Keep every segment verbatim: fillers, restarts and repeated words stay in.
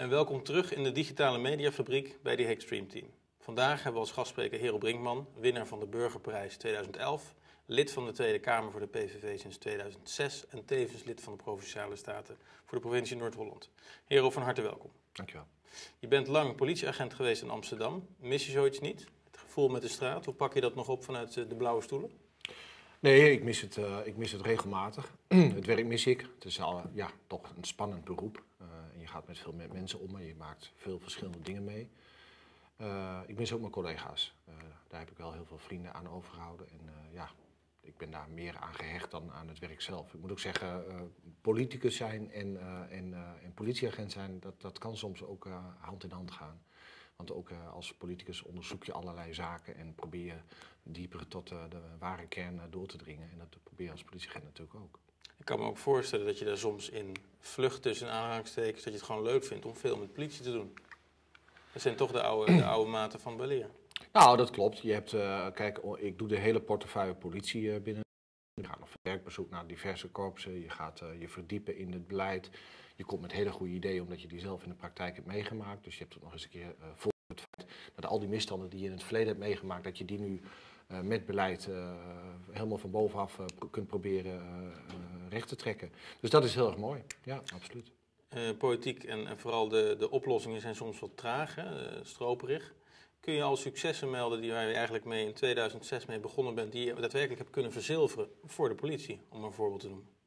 En welkom terug in de digitale mediafabriek bij de Hackstream Team. Vandaag hebben we als gastspreker Hero Brinkman, winnaar van de Burgerprijs tweeduizend elf, lid van de Tweede Kamer voor de P V V sinds tweeduizend zes en tevens lid van de Provinciale Staten voor de provincie Noord-Holland. Hero, van harte welkom. Dankjewel. Je bent lang politieagent geweest in Amsterdam. Mis je zoiets niet? Het gevoel met de straat, hoe pak je dat nog op vanuit de blauwe stoelen? Nee, ik mis het, uh, ik mis het regelmatig. Het werk mis ik. Het is al, ja, toch een spannend beroep. Uh, en je gaat met veel mensen om en je maakt veel verschillende dingen mee. Uh, ik mis ook mijn collega's. Uh, daar heb ik wel heel veel vrienden aan overgehouden. En uh, ja, ik ben daar meer aan gehecht dan aan het werk zelf. Ik moet ook zeggen, uh, politicus zijn en, uh, en, uh, en politieagent zijn, dat, dat kan soms ook uh, hand in hand gaan. Want ook uh, als politicus onderzoek je allerlei zaken en probeer je dieper tot uh, de ware kern uh, door te dringen. En dat probeer je als politieagent natuurlijk ook. Ik kan me ook voorstellen dat je daar soms in vlucht tussen aanhalingstekens, dat je het gewoon leuk vindt om veel met politie te doen. Dat zijn toch de oude, de oude maten van weleer. Nou, dat klopt. Je hebt, uh, kijk, ik doe de hele portefeuille politie uh, binnen. Je gaat op werkbezoek naar diverse korpsen, je gaat uh, je verdiepen in het beleid. Je komt met hele goede ideeën omdat je die zelf in de praktijk hebt meegemaakt. Dus je hebt ook nog eens een keer uh, voor het feit dat al die misstanden die je in het verleden hebt meegemaakt, dat je die nu uh, met beleid uh, helemaal van bovenaf uh, kunt proberen uh, uh, recht te trekken. Dus dat is heel erg mooi. Ja, absoluut. Uh, politiek en, en vooral de, de oplossingen zijn soms wat traag, hè? Uh, stroperig. Kun je al successen melden die waar je eigenlijk mee in tweeduizend zes mee begonnen bent, die je daadwerkelijk hebt kunnen verzilveren voor de politie, om een voorbeeld te noemen?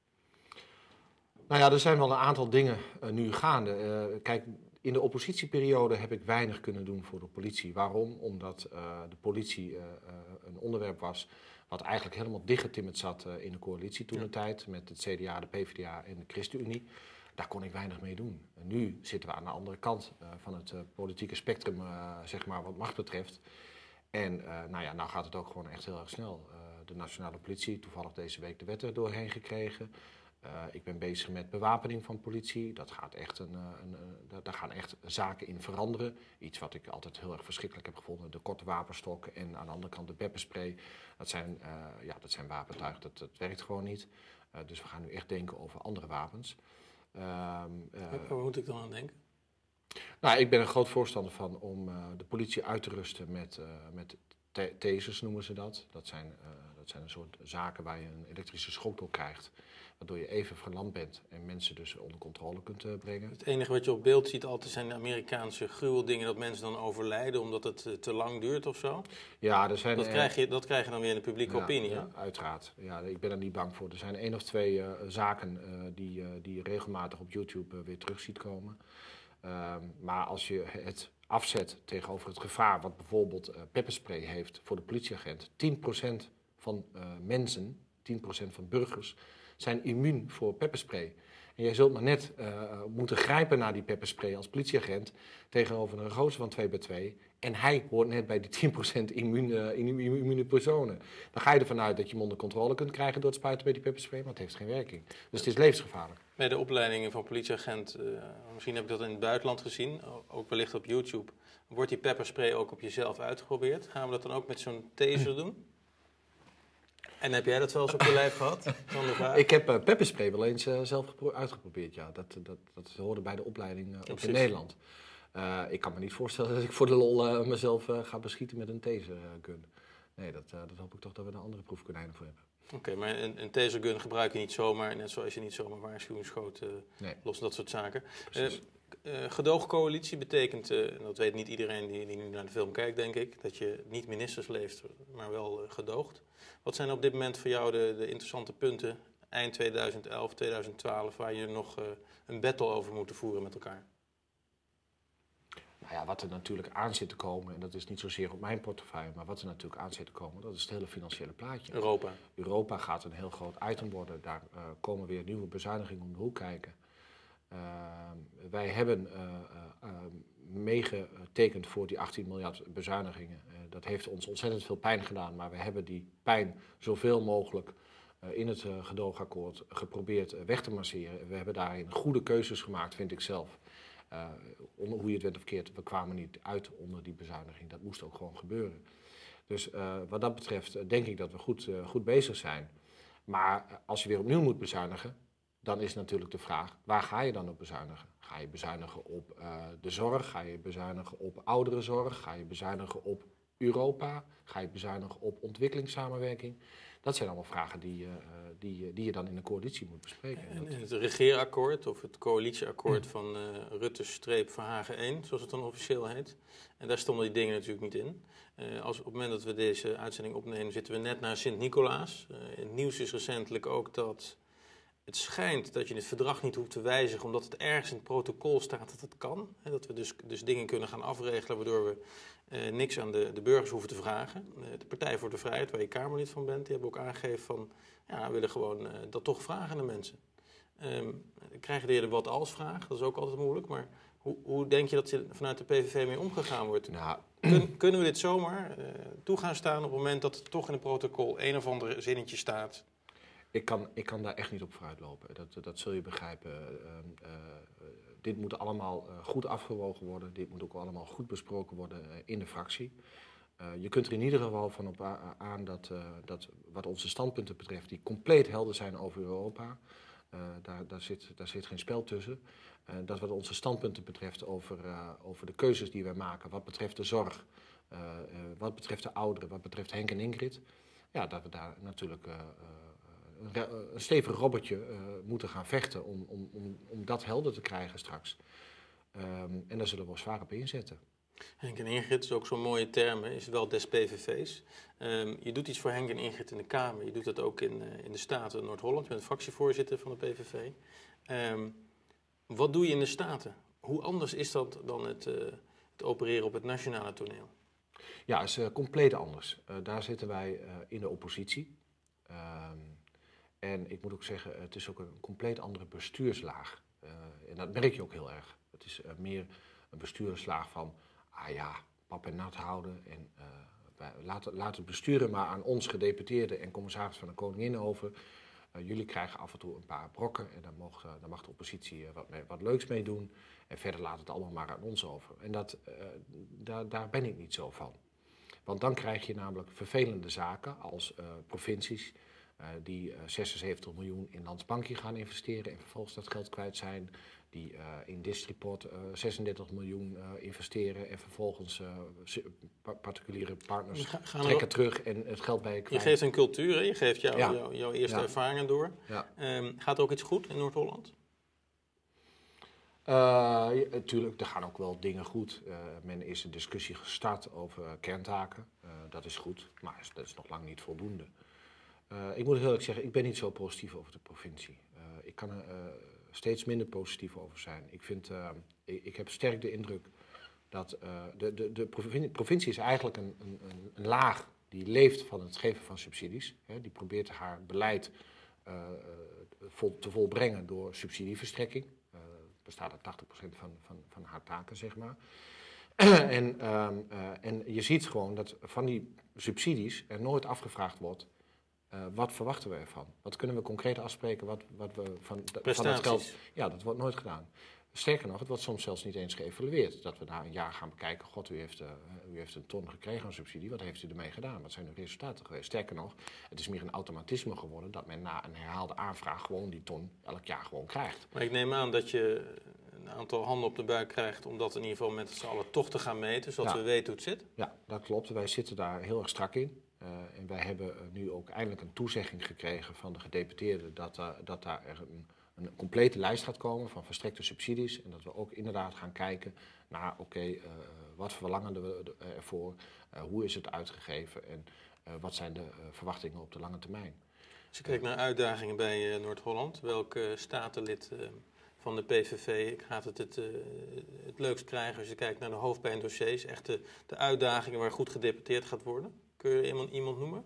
Nou ja, er zijn wel een aantal dingen uh, nu gaande. Uh, kijk, in de oppositieperiode heb ik weinig kunnen doen voor de politie. Waarom? Omdat uh, de politie uh, uh, een onderwerp was wat eigenlijk helemaal dichtgetimmerd zat uh, in de coalitie toen de tijd, met het C D A, de P V D A en de ChristenUnie. Daar kon ik weinig mee doen. En nu zitten we aan de andere kant uh, van het uh, politieke spectrum, uh, zeg maar, wat macht betreft. En uh, nou ja, nou gaat het ook gewoon echt heel erg snel. Uh, de nationale politie, toevallig deze week de wet er doorheen gekregen. Uh, ik ben bezig met bewapening van politie. Dat gaat echt een, een, een, daar gaan echt zaken in veranderen. Iets wat ik altijd heel erg verschrikkelijk heb gevonden. De korte wapenstokken en aan de andere kant de pepperspray. Dat zijn, uh, ja, dat zijn wapentuigen, dat, dat werkt gewoon niet. Uh, dus we gaan nu echt denken over andere wapens. Uh, uh, Waar moet ik dan aan denken? Nou, ik ben een groot voorstander van om uh, de politie uit te rusten met, uh, met tasers, noemen ze dat. Dat zijn, uh, dat zijn een soort zaken waar je een elektrische schok door krijgt, waardoor je even verlamd bent en mensen dus onder controle kunt uh, brengen. Het enige wat je op beeld ziet altijd zijn de Amerikaanse gruweldingen, dat mensen dan overlijden omdat het uh, te lang duurt of zo. Ja, er zijn, dat, krijg je, dat krijg je dan weer in de publieke ja, opinie. Ja, uiteraard. Ja, ik ben er niet bang voor. Er zijn één of twee uh, zaken uh, die, uh, die je regelmatig op YouTube uh, weer terug ziet komen. Uh, maar als je het afzet tegenover het gevaar wat bijvoorbeeld uh, pepperspray heeft voor de politieagent. tien procent van uh, mensen, tien procent van burgers, zijn immuun voor pepperspray. En jij zult maar net uh, moeten grijpen naar die pepperspray als politieagent tegenover een gozer van twee bij twee. En hij hoort net bij die tien procent immune, immune personen. Dan ga je ervan uit dat je hem onder controle kunt krijgen door het spuiten met die pepperspray, maar het heeft geen werking. Dus het is levensgevaarlijk. Bij de opleidingen van politieagent, uh, misschien heb ik dat in het buitenland gezien, ook wellicht op YouTube, wordt die pepperspray ook op jezelf uitgeprobeerd. Gaan we dat dan ook met zo'n taser doen? En heb jij dat wel eens op je lijf gehad? Ik heb uh, pepperspray wel eens uh, zelf uitgeprobeerd, ja. Dat, dat, dat hoorde bij de opleiding uh, ook in Nederland. Uh, ik kan me niet voorstellen dat ik voor de lol uh, mezelf uh, ga beschieten met een tasergun. Nee, dat, uh, dat hoop ik toch dat we er andere proefkonijnen voor hebben. Oké, okay, maar een, een tasergun gebruik je niet zomaar, net zoals je niet zomaar waarschuwingsschoot uh, nee. los dat soort zaken. Uh, uh, gedoogcoalitie betekent, uh, en dat weet niet iedereen die, die nu naar de film kijkt, denk ik, dat je niet ministers leeft, maar wel uh, gedoogt. Wat zijn op dit moment voor jou de, de interessante punten, eind tweeduizend elf, tweeduizend twaalf, waar je nog uh, een battle over moet voeren met elkaar? Nou ja, wat er natuurlijk aan zit te komen, en dat is niet zozeer op mijn portefeuille, maar wat er natuurlijk aan zit te komen, dat is het hele financiële plaatje. Europa. Europa gaat een heel groot item worden. Daar uh, komen weer nieuwe bezuinigingen om de hoek kijken. Uh, wij hebben uh, uh, meegetekend voor die achttien miljard bezuinigingen. Uh, dat heeft ons ontzettend veel pijn gedaan, maar we hebben die pijn zoveel mogelijk uh, in het uh, gedoogakkoord geprobeerd uh, weg te masseren. We hebben daarin goede keuzes gemaakt, vind ik zelf. Uh, onder, hoe je het went of keert, we kwamen niet uit onder die bezuiniging. Dat moest ook gewoon gebeuren. Dus uh, wat dat betreft uh, denk ik dat we goed, uh, goed bezig zijn. Maar uh, als je weer opnieuw moet bezuinigen, dan is natuurlijk de vraag, waar ga je dan op bezuinigen? Ga je bezuinigen op uh, de zorg? Ga je bezuinigen op ouderenzorg? Ga je bezuinigen op Europa? Ga je bezuinigen op ontwikkelingssamenwerking? Dat zijn allemaal vragen die, uh, die, die je dan in de coalitie moet bespreken. En in het regeerakkoord of het coalitieakkoord mm. van uh, Rutte-Verhagen één, zoals het dan officieel heet. En daar stonden die dingen natuurlijk niet in. Uh, als op het moment dat we deze uitzending opnemen, zitten we net naar Sint-Nicolaas. Uh, het nieuws is recentelijk ook dat het schijnt dat je het verdrag niet hoeft te wijzigen, omdat het ergens in het protocol staat dat het kan. Hè, dat we dus, dus dingen kunnen gaan afregelen waardoor we uh, niks aan de, de burgers hoeven te vragen. Uh, de Partij voor de Vrijheid, waar je Kamerlid van bent, die hebben ook aangegeven van, ja, we willen gewoon uh, dat toch vragen aan de mensen. Um, krijgen de heer wat als vraag, dat is ook altijd moeilijk, maar hoe, hoe denk je dat er vanuit de P V V mee omgegaan wordt? Nou, Kun, kunnen we dit zomaar uh, toe gaan staan op het moment dat het toch in het protocol een of ander zinnetje staat? Ik kan, ik kan daar echt niet op vooruitlopen, dat, dat zul je begrijpen. Uh, uh, dit moet allemaal uh, goed afgewogen worden, dit moet ook allemaal goed besproken worden uh, in de fractie. Uh, je kunt er in ieder geval van op aan dat, uh, dat wat onze standpunten betreft, die compleet helder zijn over Europa, uh, daar, daar, zit, daar zit geen spel tussen. Uh, dat wat onze standpunten betreft over, uh, over de keuzes die wij maken, wat betreft de zorg, uh, uh, wat betreft de ouderen, wat betreft Henk en Ingrid, ja, dat we daar natuurlijk uh, uh, een stevig robbertje uh, moeten gaan vechten om, om, om, om dat helder te krijgen straks. Um, en daar zullen we ons zwaar op inzetten. Henk en Ingrid is ook zo'n mooie term, hè, is wel des P V V's. Um, je doet iets voor Henk en Ingrid in de Kamer, je doet dat ook in, uh, in de Staten Noord-Holland. Je bent fractievoorzitter van de P V V. Um, wat doe je in de Staten? Hoe anders is dat dan het, uh, het opereren op het nationale toneel? Ja, het is uh, compleet anders. Uh, daar zitten wij uh, in de oppositie. Um, en ik moet ook zeggen, het is ook een compleet andere bestuurslaag. Uh, en dat merk je ook heel erg. Het is uh, meer een bestuurslaag van, ah ja, pap en nat houden. En uh, wij, laat, laat het besturen maar aan ons gedeputeerden en commissaris van de Koningin over. Uh, jullie krijgen af en toe een paar brokken en daar mag, uh, daar mag de oppositie uh, wat, mee, wat leuks mee doen. En verder laat het allemaal maar aan ons over. En dat, uh, daar, daar ben ik niet zo van. Want dan krijg je namelijk vervelende zaken als uh, provincies uh, die uh, zesenzeventig miljoen in Landsbankje gaan investeren en vervolgens dat geld kwijt zijn. Die uh, in Distriport uh, zesendertig miljoen uh, investeren en vervolgens uh, particuliere partners Ga, trekken er... terug en het geld bij je kwijt. Je geeft een cultuur, hè? Je geeft jou, ja. jou, jouw eerste ja. ervaringen door. Ja. Um, gaat er ook iets goed in Noord-Holland? Natuurlijk, uh, er gaan ook wel dingen goed. Uh, men is een discussie gestart over uh, kerntaken. Uh, dat is goed, maar dat is nog lang niet voldoende. Uh, ik moet heel eerlijk zeggen, ik ben niet zo positief over de provincie. Uh, ik kan er uh, steeds minder positief over zijn. Ik, vind, uh, ik, ik heb sterk de indruk dat uh, de, de, de provincie is eigenlijk een, een, een laag die leeft van het geven van subsidies. Hè, die probeert haar beleid uh, vol, te volbrengen door subsidieverstrekking. Bestaat uit tachtig procent van, van, van haar taken, zeg maar. en, um, uh, en je ziet gewoon dat van die subsidies er nooit afgevraagd wordt, uh, wat verwachten we ervan? Wat kunnen we concreet afspreken wat, wat we van, van dat geld... Ja, dat wordt nooit gedaan. Sterker nog, het wordt soms zelfs niet eens geëvalueerd. Dat we na een jaar gaan bekijken, god, u heeft, uh, u heeft een ton gekregen aan subsidie, wat heeft u ermee gedaan? Wat zijn de resultaten geweest? Sterker nog, het is meer een automatisme geworden dat men na een herhaalde aanvraag gewoon die ton elk jaar gewoon krijgt. Maar ik neem aan dat je een aantal handen op de buik krijgt om dat in ieder geval met z'n allen toch te gaan meten, zodat ja. we weten hoe het zit. Ja, dat klopt. Wij zitten daar heel erg strak in. Uh, en wij hebben nu ook eindelijk een toezegging gekregen van de gedeputeerden dat, uh, dat daar er een een complete lijst gaat komen van verstrekte subsidies. En dat we ook inderdaad gaan kijken naar, oké, okay, uh, wat verlangen we ervoor? Uh, hoe is het uitgegeven? En uh, wat zijn de uh, verwachtingen op de lange termijn? Als je kijkt naar uitdagingen bij uh, Noord-Holland, welk uh, statenlid uh, van de P V V gaat het het, uh, het leukst krijgen als je kijkt naar de hoofdpijndossiers? Echt de, de uitdagingen waar goed gedebatteerd gaat worden? Kun je iemand, iemand noemen?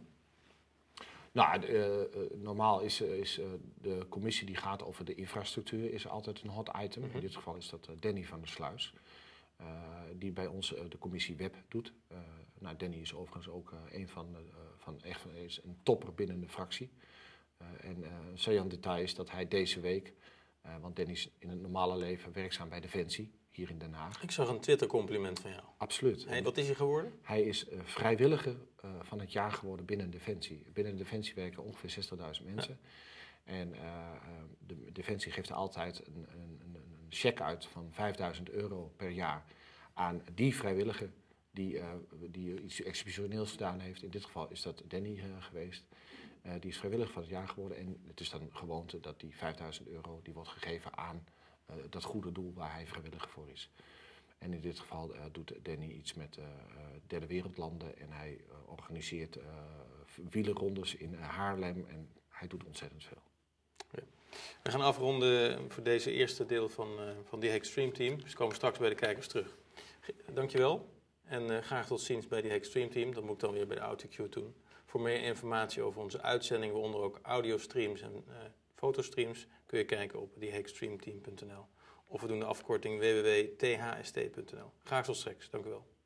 Nou, uh, uh, normaal is, uh, is uh, de commissie die gaat over de infrastructuur is altijd een hot item. Mm-hmm. In dit geval is dat uh, Danny van der Sluis, uh, die bij ons uh, de commissie Web doet. Uh, nou, Danny is overigens ook uh, een van, de, uh, van echt is een topper binnen de fractie. Uh, en uh, een saillant detail is dat hij deze week, uh, want Danny is in het normale leven werkzaam bij Defensie, hier in Den Haag. Ik zag een Twitter-compliment van jou. Absoluut. Hey, wat is hij geworden? Hij is uh, vrijwilliger uh, van het jaar geworden binnen Defensie. Binnen Defensie werken ongeveer zestigduizend mensen. Ja. En uh, de Defensie geeft altijd een, een, een cheque uit van vijfduizend euro per jaar aan die vrijwilliger die, uh, die iets exceptioneels gedaan heeft. In dit geval is dat Danny uh, geweest. Uh, die is vrijwilliger van het jaar geworden. En het is dan gewoonte dat die vijfduizend euro die wordt gegeven aan uh, dat goede doel waar hij vrijwilliger voor is. En in dit geval uh, doet Danny iets met uh, derde wereldlanden. En hij uh, organiseert uh, wielerrondes in Haarlem. En hij doet ontzettend veel. Ja. We gaan afronden voor deze eerste deel van, uh, van die Extreme Team. Dus komen straks bij de kijkers terug. Dankjewel. En uh, graag tot ziens bij die Extreme Team. Dat moet ik dan weer bij de AutoQ doen. Voor meer informatie over onze uitzending, waaronder ook audiostreams en uh, fotostreams, kun je kijken op die extreme team punt n l. Of we doen de afkorting w w w punt t h s t punt n l. Graag tot straks. Dank u wel.